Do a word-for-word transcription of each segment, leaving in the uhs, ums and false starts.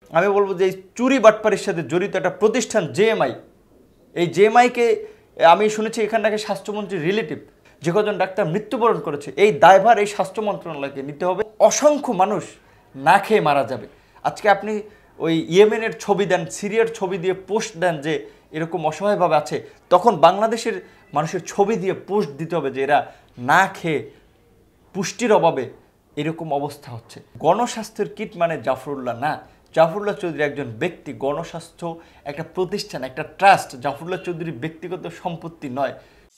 আমি বলবো যে এই চুরি বাটপারির সাথে জড়িত একটা প্রতিষ্ঠান জেএমআই, এই জেএমআইকে আমি শুনেছি এখান থেকে স্বাস্থ্যমন্ত্রীর রিলেটিভ যে কজন ডাক্তার মৃত্যুবরণ করেছে, এই দায়ভার এই স্বাস্থ্য মন্ত্রণালয়কে নিতে হবে। অসংখ্য মানুষ না খেয়ে মারা যাবে। আজকে আপনি ওই ইয়েমেনের ছবি দেন, সিরিয়ার ছবি দিয়ে পোস্ট দেন যে এরকম অসহায়ভাবে আছে, তখন বাংলাদেশের মানুষের ছবি দিয়ে পোস্ট দিতে হবে যে এরা না খেয়ে পুষ্টির অভাবে এরকম অবস্থা হচ্ছে। গণস্বাস্থ্যের কিট মানে জাফরুল্লাহ না, জাফরুল্লাহ চৌধুরী একজন ব্যক্তি, গণস্বাস্থ্য একটা প্রতিষ্ঠান, একটা ট্রাস্ট। জাফরুল্লাহ চৌধুরী ব্যক্তিগত সম্পত্তি নয়।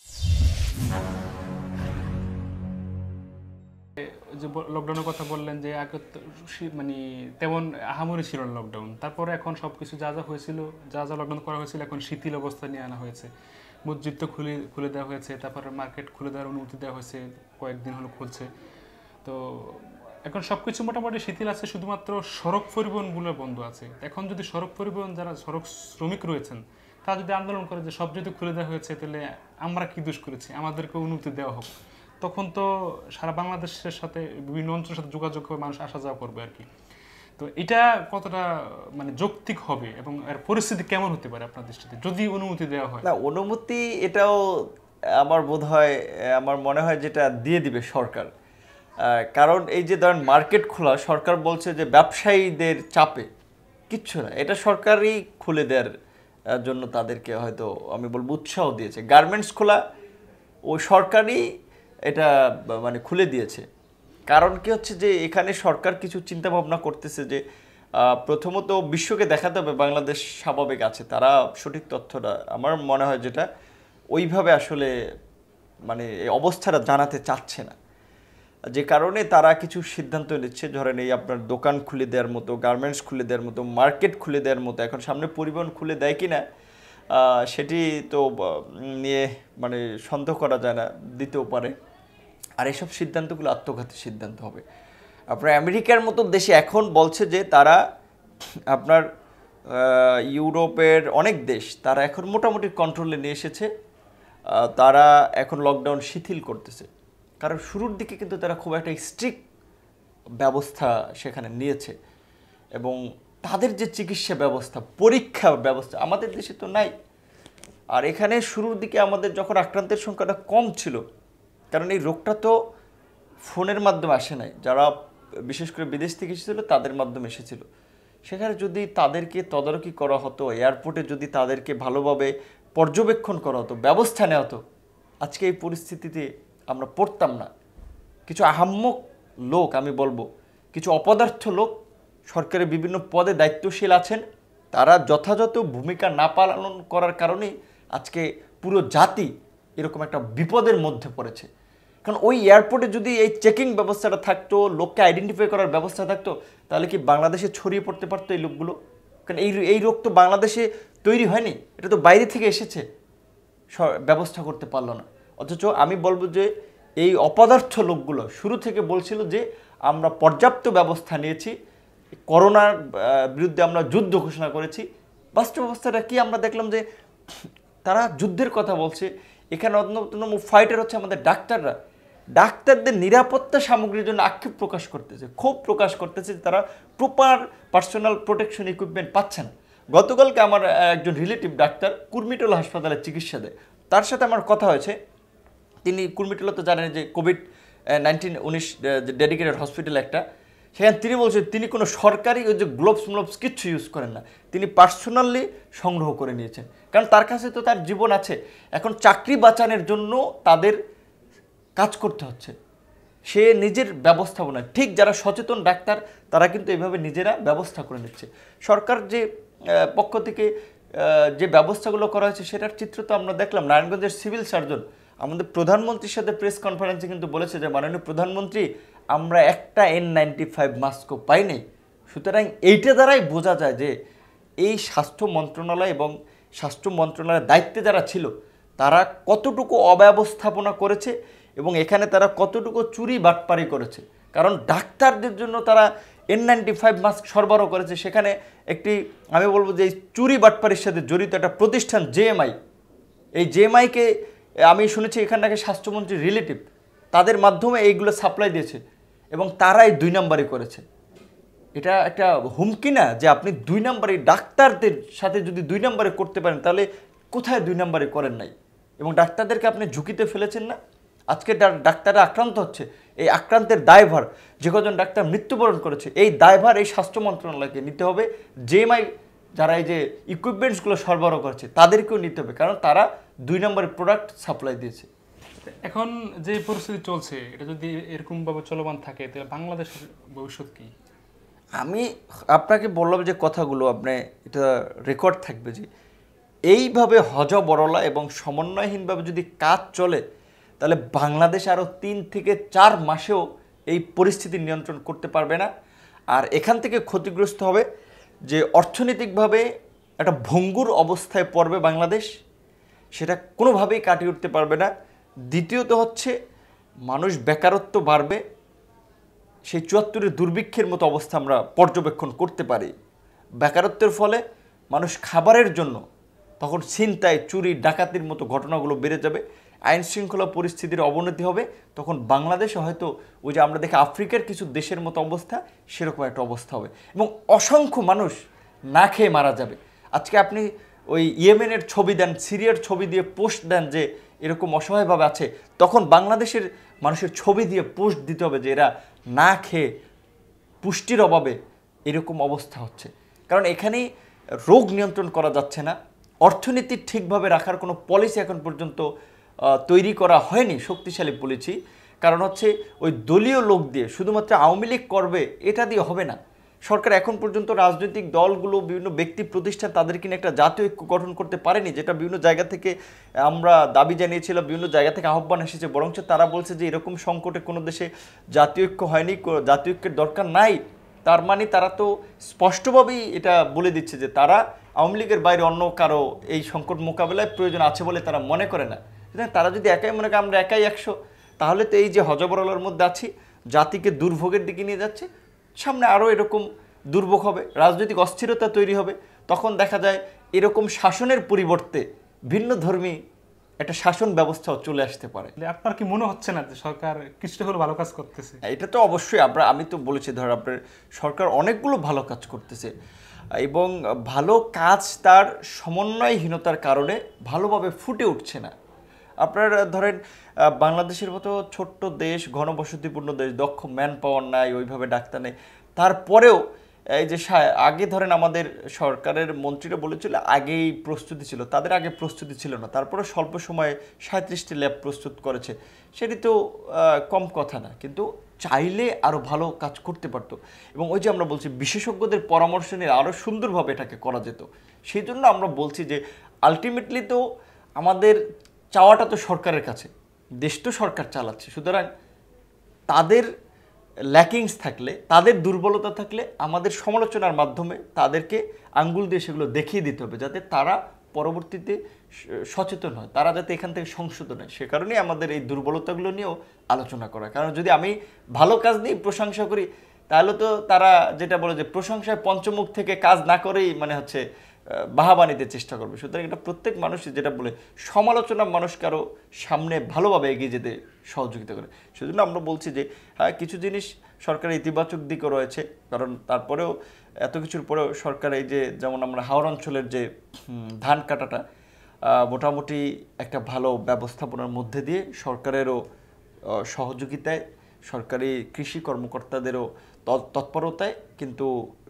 যে লকডাউনের কথা বললেন যে আগে মানে তেমন আহামরি ছিল না লকডাউন, তারপরে এখন সব কিছু যা যা হয়েছিল, যা যা লকডাউন করা হয়েছিল এখন শিথিল অবস্থা নিয়ে আনা হয়েছে। মসজিদ তো খুলে খুলে দেওয়া হয়েছে, তারপরে মার্কেট খুলে দেওয়ার অনুমতি দেওয়া হয়েছে, কয়েকদিন হলো খুলছে। তো এখন সব কিছু মোটামুটি শিথিল আছে, শুধুমাত্র সড়ক পরিবহনগুলো বন্ধ আছে। এখন যদি সড়ক পরিবহন যারা সড়ক শ্রমিক রয়েছেন তারা যদি আন্দোলন করে যে সব যদি খুলে দেওয়া হয়েছে তাহলে আমরা কি দোষ করেছি, আমাদেরকে অনুমতি দেওয়া হোক, তখন তো সারা বাংলাদেশের সাথে বিভিন্ন অঞ্চলের সাথে যোগাযোগ করে মানুষ আসা যাওয়া করবে আর কি। তো এটা কতটা মানে যৌক্তিক হবে এবং এর পরিস্থিতি কেমন হতে পারে আপনার দৃষ্টিতে যদি অনুমতি দেওয়া হয়? না, অনুমতি এটাও আমার বোধ হয়, আমার মনে হয় যেটা দিয়ে দিবে সরকার। কারণ এই যে ধরেন মার্কেট খোলা, সরকার বলছে যে ব্যবসায়ীদের চাপে, কিচ্ছু না, এটা সরকারই খুলে দেওয়ার জন্য তাদেরকে হয়তো আমি বলবো উৎসাহ দিয়েছে। গার্মেন্টস খোলা ওই সরকারই এটা মানে খুলে দিয়েছে। কারণ কি হচ্ছে যে এখানে সরকার কিছু চিন্তা ভাবনা করতেছে যে প্রথমত বিশ্বকে দেখাতে হবে বাংলাদেশ স্বাভাবিক আছে। তারা সঠিক তথ্যটা আমার মনে হয় যেটা ওইভাবে আসলে মানে এই অবস্থাটা জানাতে চাচ্ছে না, যে কারণে তারা কিছু সিদ্ধান্ত নিচ্ছে। ধরেন এই আপনার দোকান খুলে দেওয়ার মতো, গার্মেন্টস খুলে দেওয়ার মতো, মার্কেট খুলে দেওয়ার মতো। এখন সামনে পরিবহন খুলে দেয় কি না সেটি তো নিয়ে মানে সন্দেহ করা যায় না, দিতেও পারে। আর এসব সিদ্ধান্তগুলো আত্মঘাতী সিদ্ধান্ত হবে। আপনার আমেরিকার মতো দেশে এখন বলছে যে তারা আপনার ইউরোপের অনেক দেশ তারা এখন মোটামুটি কন্ট্রোলে নিয়ে এসেছে, তারা এখন লকডাউন শিথিল করতেছে। কারণ শুরুর দিকে কিন্তু তারা খুব একটা স্ট্রিক্ট ব্যবস্থা সেখানে নিয়েছে এবং তাদের যে চিকিৎসা ব্যবস্থা, পরীক্ষা ব্যবস্থা আমাদের দেশে তো নাই। আর এখানে শুরুর দিকে আমাদের যখন আক্রান্তের সংখ্যাটা কম ছিল, কারণ এই রোগটা তো ফোনের মাধ্যমে আসে নাই, যারা বিশেষ করে বিদেশ থেকে এসেছিলো তাদের মাধ্যমে এসেছিল। সেখানে যদি তাদেরকে তদারকি করা হতো, এয়ারপোর্টে যদি তাদেরকে ভালোভাবে পর্যবেক্ষণ করা হতো, ব্যবস্থা নেওয়া হতো, আজকে এই পরিস্থিতিতে আমরা পড়তাম না। কিছু আহাম্মক লোক, আমি বলবো কিছু অপদার্থ লোক সরকারের বিভিন্ন পদে দায়িত্বশীল আছেন, তারা যথাযথ ভূমিকা না পালন করার কারণেই আজকে পুরো জাতি এরকম একটা বিপদের মধ্যে পড়েছে। কারণ ওই এয়ারপোর্টে যদি এই চেকিং ব্যবস্থাটা থাকতো, লোককে আইডেন্টিফাই করার ব্যবস্থা থাকতো, তাহলে কি বাংলাদেশে ছড়িয়ে পড়তে পারতো এই লোকগুলো? কারণ এই এই রোগ তো বাংলাদেশে তৈরি হয়নি, এটা তো বাইরে থেকে এসেছে, ব্যবস্থা করতে পারলো না। অথচ আমি বলবো যে এই অপদার্থ লোকগুলো শুরু থেকে বলছিল যে আমরা পর্যাপ্ত ব্যবস্থা নিয়েছি, করোনার বিরুদ্ধে আমরা যুদ্ধ ঘোষণা করেছি। বাস্তব অবস্থাটা কি আমরা দেখলাম যে তারা যুদ্ধের কথা বলছে। এখানে অন্যতম ফাইটার হচ্ছে আমাদের ডাক্তাররা। ডাক্তারদের নিরাপত্তা সামগ্রীর জন্য আক্ষেপ প্রকাশ করতেছে, ক্ষোভ প্রকাশ করতেছে, তারা প্রপার পার্সোনাল প্রোটেকশন ইকুইপমেন্ট পাচ্ছে না। গতকালকে আমার একজন রিলেটিভ ডাক্তার কুর্মিটোলা হাসপাতালে চিকিৎসা দেয়, তার সাথে আমার কথা হয়েছে। তিনি কুর্মিটোলা তো জানেন যে কোভিড নাইন্টিন উনিশ ডেডিকেটেড হসপিটাল একটা, সেখানে তিনি বলছেন তিনি কোনো সরকারি ওই যে গ্লোভস গ্লোভস কিচ্ছু ইউজ করেন না, তিনি পার্সোনালি সংগ্রহ করে নিয়েছেন। কারণ তার কাছে তো তার জীবন আছে, এখন চাকরি বাঁচানোর জন্য তাদের কাজ করতে হচ্ছে। সে নিজের ব্যবস্থাপনা ঠিক, যারা সচেতন ডাক্তার তারা কিন্তু এইভাবে নিজেরা ব্যবস্থা করে নিচ্ছে। সরকার যে পক্ষ থেকে যে ব্যবস্থাগুলো করা হয়েছে সেটার চিত্র তো আমরা দেখলাম। নারায়ণগঞ্জের সিভিল সার্জন আমাদের প্রধানমন্ত্রীর সাথে প্রেস কনফারেন্সে কিন্তু বলেছে যে মাননীয় প্রধানমন্ত্রী আমরা একটা এন নাইনটি ফাইভ মাস্কও পাই নাই। সুতরাং এইটা দ্বারাই বোঝা যায় যে এই স্বাস্থ্য মন্ত্রণালয় এবং স্বাস্থ্য মন্ত্রণালয়ের দায়িত্বে যারা ছিল তারা কতটুকু অব্যবস্থাপনা করেছে এবং এখানে তারা কতটুকু চুরি বাটপারি করেছে। কারণ ডাক্তারদের জন্য তারা এন নাইনটি ফাইভ মাস্ক সরবরাহ করেছে, সেখানে একটি আমি বলবো যে এই চুরি বাটপারির সাথে জড়িত একটা প্রতিষ্ঠান জেএমআই, এই জেএমআইকে আমি শুনেছি এখান থেকে স্বাস্থ্যমন্ত্রীর রিলেটিভ তাদের মাধ্যমে এইগুলো সাপ্লাই দিয়েছে এবং তারাই দুই নম্বরই করেছে। এটা একটা হুমকি না যে আপনি দুই নম্বরে ডাক্তারদের সাথে যদি দুই নম্বরে করতে পারেন তাহলে কোথায় দুই নম্বরে করেন নাই এবং ডাক্তারদেরকে আপনি ঝুঁকিতে ফেলেছেন না। আজকে ডাক্তাররা আক্রান্ত হচ্ছে, এই আক্রান্তের দায়ভার যে কজন ডাক্তার মৃত্যুবরণ করেছে এই দায়ভার এই স্বাস্থ্য মন্ত্রণালয়কে নিতে হবে। জেএমআই যারা এই যে ইকুইপমেন্টসগুলো সরবরাহ করছে তাদেরকেও নিতে হবে, কারণ তারা দুই নম্বরের প্রোডাক্ট সাপ্লাই দিয়েছে। এখন যে পরিস্থিতি চলছে এটা যদি এরকমভাবে চলমান থাকে তাহলে বাংলাদেশের ভবিষ্যৎ কি? আমি আপনাকে বললাম যে কথাগুলো আপনি এটা রেকর্ড থাকবে যে এইভাবে হযবরলা এবং সমন্বয়হীনভাবে যদি কাজ চলে তাহলে বাংলাদেশ আরও তিন থেকে চার মাসেও এই পরিস্থিতি নিয়ন্ত্রণ করতে পারবে না। আর এখান থেকে ক্ষতিগ্রস্ত হবে যে অর্থনৈতিকভাবে একটা ভঙ্গুর অবস্থায় পড়বে বাংলাদেশ, সেটা কোনোভাবেই কাটিয়ে উঠতে পারবে না। দ্বিতীয়ত হচ্ছে মানুষ বেকারত্ব বাড়বে, সেই চুয়াত্তরের দুর্ভিক্ষের মতো অবস্থা আমরা পর্যবেক্ষণ করতে পারি। বেকারত্বের ফলে মানুষ খাবারের জন্য তখন ছিনতাই, চুরি, ডাকাতির মতো ঘটনাগুলো বেড়ে যাবে, আইন শৃঙ্খলা পরিস্থিতির অবনতি হবে। তখন বাংলাদেশে হয়তো ওই যে আমরা দেখি আফ্রিকার কিছু দেশের মতো অবস্থা, সেরকম একটা অবস্থা হবে এবং অসংখ্য মানুষ না খেয়ে মারা যাবে। আজকে আপনি ওই ইয়েমেনের ছবি দেন, সিরিয়ার ছবি দিয়ে পোস্ট দেন যে এরকম অসহায়ভাবে আছে, তখন বাংলাদেশের মানুষের ছবি দিয়ে পোস্ট দিতে হবে যে এরা না খেয়ে পুষ্টির অভাবে এরকম অবস্থা হচ্ছে। কারণ এখানেই রোগ নিয়ন্ত্রণ করা যাচ্ছে না, অর্থনীতি ঠিকভাবে রাখার কোনো পলিসি এখন পর্যন্ত তৈরি করা হয়নি, শক্তিশালী পলিসি। কারণ হচ্ছে ওই দলীয় লোক দিয়ে শুধুমাত্র আওয়ামী লীগ করবে এটা দিয়ে হবে না। সরকার এখন পর্যন্ত রাজনৈতিক দলগুলো, বিভিন্ন ব্যক্তি প্রতিষ্ঠান তাদেরকে নিয়ে একটা জাতীয় ঐক্য গঠন করতে পারেনি, যেটা বিভিন্ন জায়গা থেকে আমরা দাবি জানিয়েছিলাম, বিভিন্ন জায়গা থেকে আহ্বান এসেছে। বরঞ্চ তারা বলছে যে এরকম সংকটে কোনো দেশে জাতীয় ঐক্য হয়নি, জাতীয় ঐক্যের দরকার নাই। তার মানে তারা তো স্পষ্টভাবেই এটা বলে দিচ্ছে যে তারা আওয়ামী লীগের বাইরে অন্য কারো এই সংকট মোকাবেলায় প্রয়োজন আছে বলে তারা মনে করে না। তারা যদি একাই মনে করে আমরা একাই একশো, তাহলে তো এই যে হযবরলার মধ্যে আছি, জাতিকে দুর্ভোগের দিকে নিয়ে যাচ্ছে, সামনে আরও এরকম দুর্ভোগ হবে, রাজনৈতিক অস্থিরতা তৈরি হবে। তখন দেখা যায় এরকম শাসনের পরিবর্তে ভিন্ন ধর্মী একটা শাসন ব্যবস্থাও চলে আসতে পারে। আপনার কি মনে হচ্ছে না যে সরকার কিছুটা হলে ভালো কাজ করতেছে? এটা তো অবশ্যই, আমরা আমি তো বলেছি ধর আপনার সরকার অনেকগুলো ভালো কাজ করতেছে এবং ভালো কাজ তার সমন্বয়হীনতার কারণে ভালোভাবে ফুটে উঠছে না। আপনার ধরেন বাংলাদেশের মতো ছোট্ট দেশ, ঘনবসতিপূর্ণ দেশ, দক্ষ ম্যান পাওয়ার নাই, ওইভাবে ডাক্তার নেই, তারপরেও এই যে আগে ধরেন আমাদের সরকারের মন্ত্রীরা বলেছিল আগেই প্রস্তুতি ছিল, তাদের আগে প্রস্তুতি ছিল না, তারপরে স্বল্প সময়ে সাঁত্রিশটি ল্যাব প্রস্তুত করেছে, সেটি তো কম কথা না। কিন্তু চাইলে আরও ভালো কাজ করতে পারতো এবং ওই যে আমরা বলছি বিশেষজ্ঞদের পরামর্শ নিয়ে আরও সুন্দরভাবে এটাকে করা যেত। সেই জন্য আমরা বলছি যে আলটিমেটলি তো আমাদের চাওয়াটা তো সরকারের কাছে, দেশ তো সরকার চালাচ্ছে, সুতরাং তাদের ল্যাকিংস থাকলে, তাদের দুর্বলতা থাকলে আমাদের সমালোচনার মাধ্যমে তাদেরকে আঙ্গুল দিয়ে সেগুলো দেখিয়ে দিতে হবে, যাতে তারা পরবর্তীতে সচেতন হয়, তারা যাতে এখান থেকে সংশোধন হয়। সে কারণেই আমাদের এই দুর্বলতাগুলো নিয়েও আলোচনা করা। কারণ যদি আমি ভালো কাজ নিয়ে প্রশংসা করি তাহলে তো তারা যেটা বলে যে প্রশংসায় পঞ্চমুখ থেকে কাজ না করেই মানে হচ্ছে বাহাবা নিতে চেষ্টা করবে। সুতরাং এটা প্রত্যেক মানুষই যেটা বলে সমালোচনা মানুষকে আরও সামনে ভালোভাবে এগিয়ে যেতে সহযোগিতা করে। সেজন্য আমরা বলছি যে হ্যাঁ, কিছু জিনিস সরকারের ইতিবাচক দিকও রয়েছে, কারণ তারপরেও এত কিছুর পরেও সরকার এই যে যেমন আমরা হাওড় অঞ্চলের যে ধান কাটাটা মোটামুটি একটা ভালো ব্যবস্থাপনার মধ্যে দিয়ে সরকারেরও সহযোগিতায়, সরকারি কৃষি কর্মকর্তাদেরও তৎপরতায়, কিন্তু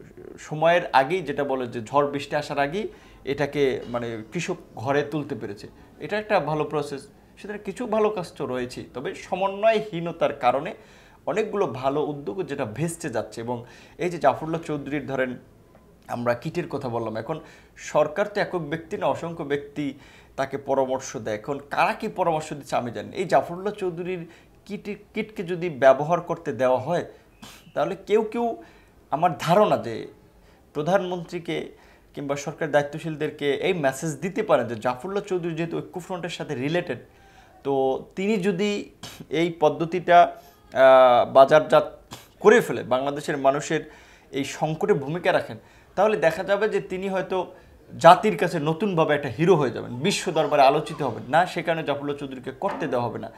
সময়ের আগেই যেটা বলে যে ঝড় বৃষ্টি আসার আগেই এটাকে মানে কৃষক ঘরে তুলতে পেরেছে, এটা একটা ভালো প্রসেস। সেটা কিছু ভালো কাজ তো রয়েছে, তবে সমন্বয়হীনতার কারণে অনেকগুলো ভালো উদ্যোগ যেটা ভেস্তে যাচ্ছে। এবং এই যে জাফরুল্লাহ চৌধুরীর ধরেন আমরা কিটের কথা বললাম, এখন সরকার তো একক ব্যক্তি না, অসংখ্য ব্যক্তি তাকে পরামর্শ দেয়। এখন কারা কি পরামর্শ দিচ্ছে আমি জানি। এই জাফরুল্লাহ চৌধুরীর কিট কিটকে যদি ব্যবহার করতে দেওয়া হয় তাহলে কেউ কেউ আমার ধারণা যে প্রধানমন্ত্রীকে কিংবা সরকার দায়িত্বশীলদেরকে এই মেসেজ দিতে পারেন যে জাফরুল্লাহ চৌধুরী যেহেতু ঐক্যফ্রন্টের সাথে রিলেটেড, তো তিনি যদি এই পদ্ধতিটা বাজারজাত করে ফেলে, বাংলাদেশের মানুষের এই সংকটে ভূমিকা রাখেন, তাহলে দেখা যাবে যে তিনি হয়তো জাতির কাছে নতুনভাবে একটা হিরো হয়ে যাবেন, বিশ্ব দরবারে আলোচিত হবেন না। সে কারণে জাফরুল্লাহ চৌধুরীকে করতে দেওয়া হবে না।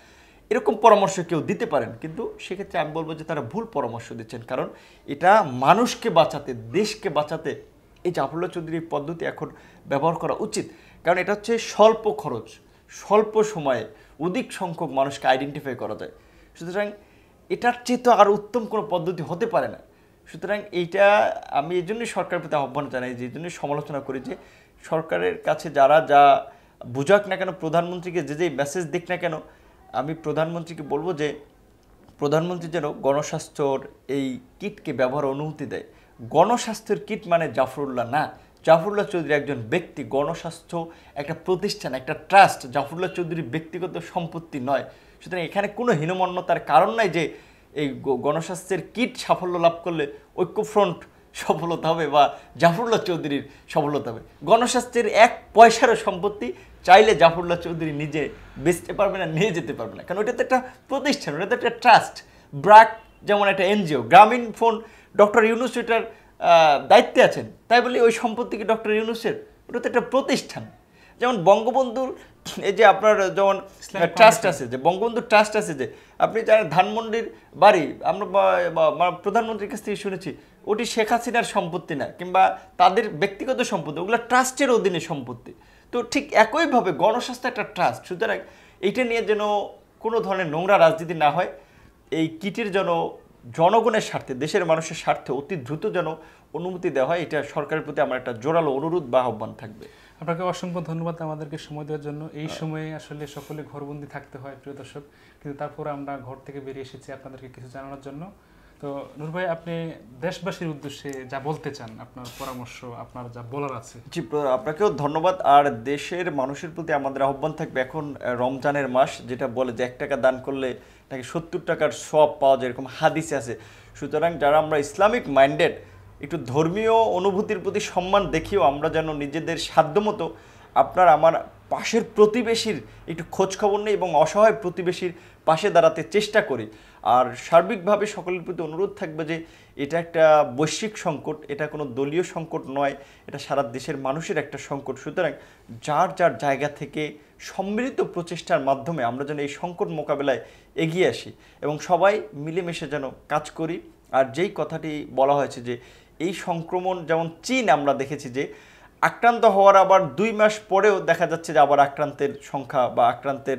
এরকম পরামর্শ কেউ দিতে পারেন, কিন্তু সেক্ষেত্রে আমি বলবো যে তারা ভুল পরামর্শ দিচ্ছেন। কারণ এটা মানুষকে বাঁচাতে, দেশকে বাঁচাতে এই জাফরুল্লাহ চৌধুরীর পদ্ধতি এখন ব্যবহার করা উচিত। কারণ এটা হচ্ছে স্বল্প খরচ, স্বল্প সময়ে অধিক সংখ্যক মানুষকে আইডেন্টিফাই করা যায়। সুতরাং এটার চেয়ে তো আর উত্তম কোনো পদ্ধতি হতে পারে না। সুতরাং এইটা আমি এই জন্যই সরকারের প্রতি আহ্বান জানাই, যে এই জন্যই সমালোচনা করি যে সরকারের কাছে যারা যা বুঝাক না কেন, প্রধানমন্ত্রীকে যে যেই মেসেজ দিক না কেন, আমি প্রধানমন্ত্রীকে বলবো যে প্রধানমন্ত্রী যেন গণস্বাস্থ্যর এই কিটকে ব্যবহার অনুমতি দেয়। গণস্বাস্থ্যের কিট মানে জাফরুল্লাহ না, জাফরুল্লাহ চৌধুরী একজন ব্যক্তি, গণস্বাস্থ্য একটা প্রতিষ্ঠান, একটা ট্রাস্ট, জাফরুল্লাহ চৌধুরীর ব্যক্তিগত সম্পত্তি নয়। সুতরাং এখানে কোনো হীনমন্যতার কারণ নাই যে এই গণস্বাস্থ্যের কিট সাফল্য লাভ করলে ঐক্যফ্রন্ট সফলতা হবে বা জাফরুল্লাহ চৌধুরীর সফলতা হবে। গণস্বাস্থ্যের এক পয়সারও সম্পত্তি চাইলে জাফরুল্লাহ চৌধুরী নিজে বেচতে পারবে না, নিয়ে যেতে পারবে না, কারণ ওটা তো একটা প্রতিষ্ঠান, ওটা তো একটা ট্রাস্ট। ব্র্যাক যেমন একটা এনজিও, গ্রামীণ ফোন ডক্টর ইউনূস এটার দায়িত্বে আছেন, তাই বলে ওই সম্পত্তি কি ডক্টর ইউনূসের? ওটা তো একটা প্রতিষ্ঠান। যেমন বঙ্গবন্ধুর এই যে আপনার যেমন ট্রাস্ট আছে, যে বঙ্গবন্ধুর ট্রাস্ট আছে, যে আপনি জানেন ধানমন্ডির বাড়ি আমরা প্রধানমন্ত্রীর কাছ থেকে শুনেছি ওটি শেখ হাসিনার সম্পত্তি না, কিংবা তাদের ব্যক্তিগত সম্পত্তি, ওগুলো ট্রাস্টের অধীনে সম্পত্তি। তো ঠিক একইভাবে গণস্বাস্থ্য একটা ট্রাস্ট। সুতরাং এইটা নিয়ে যেন কোনো ধরনের নোংরা রাজনীতি না হয়, এই কিটের যেন জনগণের স্বার্থে, দেশের মানুষের স্বার্থে অতি দ্রুত যেন অনুমতি দেওয়া হয়, এটা সরকারের প্রতি আমার একটা জোরালো অনুরোধ বা আহ্বান থাকবে। আপনাকে অসংখ্য ধন্যবাদ আমাদেরকে সময় দেওয়ার জন্য। এই সময়ে আসলে সকলে ঘরবন্দি থাকতে হয় প্রিয় দর্শক, কিন্তু তারপরে আমরা ঘর থেকে বেরিয়ে এসেছি আপনাদেরকে কিছু জানানোর জন্য। তো নূর ভাই, আপনি দেশবাসীর উদ্দেশ্যে যা বলতে চান, আপনার পরামর্শ, আপনার যা বলার আছে। জি, আপনাকেও ধন্যবাদ। আর দেশের মানুষের প্রতি আমাদের আহ্বান থাকবে, এখন রমজানের মাস, যেটা বলে যে এক টাকা দান করলে নাকি সত্তর টাকার সওয়াব পাওয়া যায়, এরকম হাদিসে আছে। সুতরাং যারা আমরা ইসলামিক মাইন্ডেড, একটু ধর্মীয় অনুভূতির প্রতি সম্মান দেখিও আমরা যেন নিজেদের সাধ্যমতো আপনার আমার পাশের প্রতিবেশীর একটু খোঁজ খবর নেই এবং অসহায় প্রতিবেশীর পাশে দাঁড়াতে চেষ্টা করি। আর সার্বিকভাবে সকলের প্রতি অনুরোধ থাকবে যে এটা একটা বৈশ্বিক সংকট, এটা কোনো দলীয় সংকট নয়, এটা সারা দেশের মানুষের একটা সংকট। সুতরাং যার যার জায়গা থেকে সম্মিলিত প্রচেষ্টার মাধ্যমে আমরা যেন এই সংকট মোকাবেলায় এগিয়ে আসি এবং সবাই মিলেমিশে যেন কাজ করি। আর যেই কথাটি বলা হয়েছে যে এই সংক্রমণ, যেমন চীন আমরা দেখেছি যে আক্রান্ত হওয়ার আবার দুই মাস পরেও দেখা যাচ্ছে যে আবার আক্রান্তের সংখ্যা বা আক্রান্তের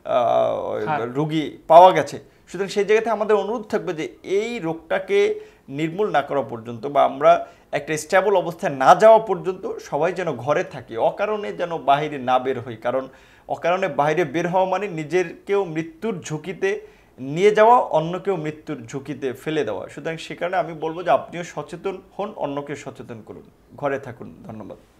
রোগী পাওয়া গেছে। সুতরাং সেই জায়গাতে আমাদের অনুরোধ থাকবে যে এই রোগটাকে নির্মূল না করা পর্যন্ত বা আমরা একটা স্টেবল অবস্থায় না যাওয়া পর্যন্ত সবাই যেন ঘরে থাকি, অকারণে যেন বাইরে না বের হই। কারণ অকারণে বাইরে বের হওয়া মানে নিজেরকেও মৃত্যুর ঝুঁকিতে নিয়ে যাওয়া, অন্যকেও মৃত্যুর ঝুঁকিতে ফেলে দেওয়া। সুতরাং সে কারণে আমি বলবো যে আপনিও সচেতন হন, অন্যকে সচেতন করুন, ঘরে থাকুন। ধন্যবাদ।